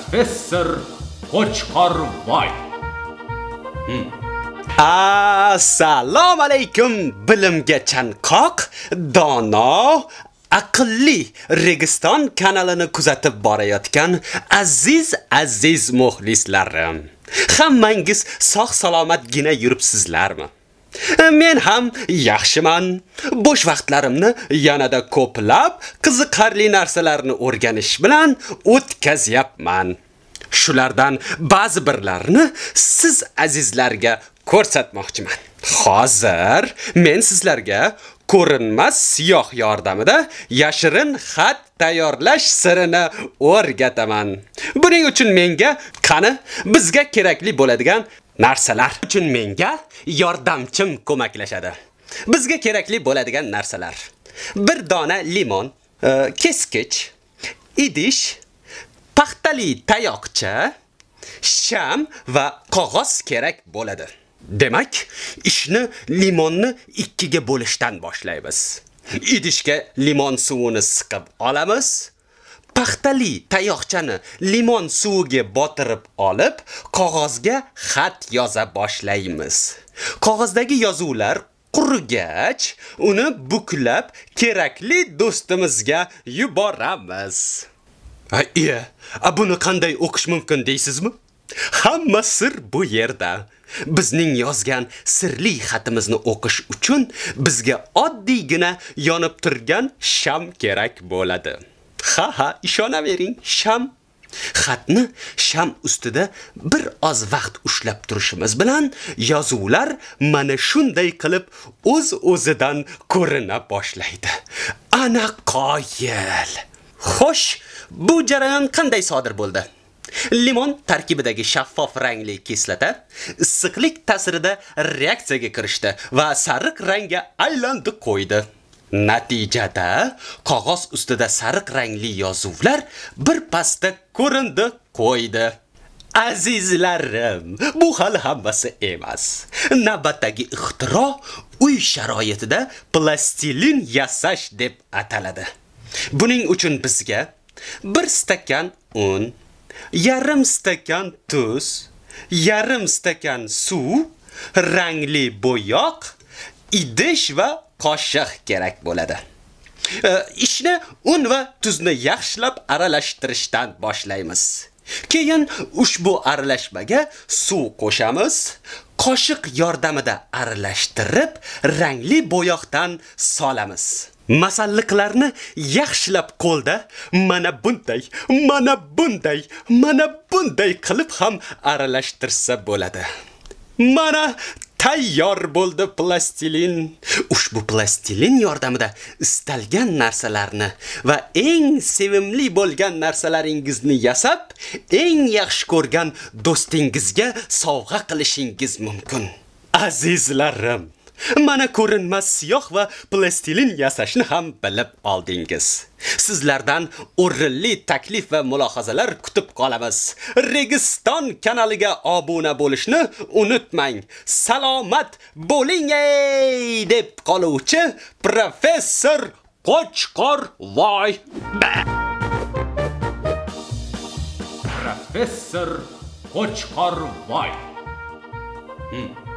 Professor Qo'chqorvoy. Assalomu alaykum bilimga chanqoq, dono, aqlli Registon kanalini kuzatib borayotgan aziz muxlislarim. Hammangiz sog' salomatgina yuribsizlarmi? Men ham yaxshiman. Bo'sh vaqtlarimni yanada ko'plab qiziqarli narsalarni o'rganish bilan o'tkazyapman. Shulardan ba'zi birlarini siz azizlarga ko'rsatmoqchiman. Hozir men sizlarga ko'rinmas siyoh yordamida yashirin xat tayyorlash sirini o'rgataman. Buning uchun menga qani bizga kerakli bo'ladigan narsalar uchun menga yordamchim ko'maklashadi. Bizga kerakli bo'ladigan narsalar: bir dona limon, keskich, idish, paxtali tayoqcha, sham va qog'oz kerak bo'ladi. Demak, ishni limonni ikkiga bo'lishdan boshlaymiz. Idishga limon suvini siqib olamiz. Paxtali tayoqchani limon suviga botirib olib, qog'ozga xat yoza boshlaymiz. Qog'ozdagi yozuvlar qurigach, uni buklab kerakli do'stimizga yuboramiz. Buni qanday o'qish mumkin deysizmi? Hamma sir bu yerda. Bizning yozgan sirli xatimizni o'qish uchun bizga oddiygina yonib turgan sham kerak bo'ladi. Ha, ishonavering, sham. Xatni sham ustida bir oz vaqt ushlab turishimiz bilan yozuvlar mana shunday qilib o'z-o'zidan ko'rina boshlaydi. Ana qoyil. Xo'sh, bu jarayon qanday sodir bo'ldi? Limon tarkibidagi shaffof rangli kislota issiqlik ta'sirida reaksiyaga kirishdi va sariq rangga aylandi qo'ydi. Natijada qog'oz ustida sariq rangli yozuvlar bir pasda ko'rindi qo'ydi. Azizlarim, bu hali hammasi emas. Navbatdagi ixtiro uy sharoitida plastilin yasash deb ataladi. Buning uchun bizga 1 stakan un, yarim stakan tuz, yarim stakan suv, rangli bo'yoq, idish va qoshiq kerak bo'ladi. Ishni un va tuzni yaxshilab aralashtirishdan boshlaymiz. Keyin ushbu aralashmaga suv qo'shamiz. Qoshiq yordamida aralashtirib, rangli bo'yoqdan solamiz. Masalliqlarni yaxshilab qo'lda mana bunday qilib ham aralashtirsa bo'ladi. Mana tayyor bo'ldi plastilin. Ushbu plastilin yordamida istalgan narsalarni va eng sevimli bo'lgan narsalaringizni yasab, eng yaxshi ko'rgan do'stingizga sovg'a qilishingiz mumkin. Azizlarim, mana ko'rinmas siyoh va plastilin yasashni ham bilib oldingiz. Sizlardan o'rinli taklif va mulohazalar kutib qolamiz. Registon kanaliga obuna bo'lishni unutmang. Salomat bo'ling deb qoluvchi Professor Qo'chqorvoy. Professor Qo'chqorvoy.